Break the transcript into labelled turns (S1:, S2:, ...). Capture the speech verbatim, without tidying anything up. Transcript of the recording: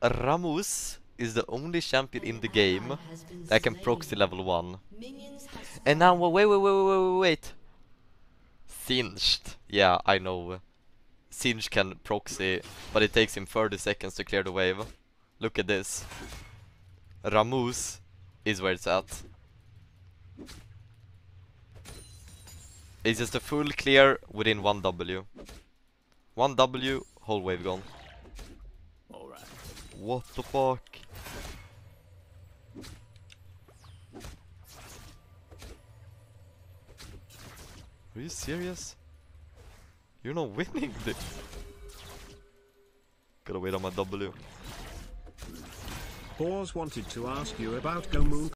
S1: Rammus is the only champion in the game that can proxy level one. And now, wait, wait, wait, wait, wait, wait. Singed. Yeah, I know. Singe can proxy, but it takes him thirty seconds to clear the wave. Look at this. Rammus is where it's at. It's just a full clear within one W. One W, whole wave gone.
S2: Alright.
S1: What the fuck? Are you serious? You're not winning this. Gotta wait on my W.
S3: Pause wanted to ask you about Go Moon.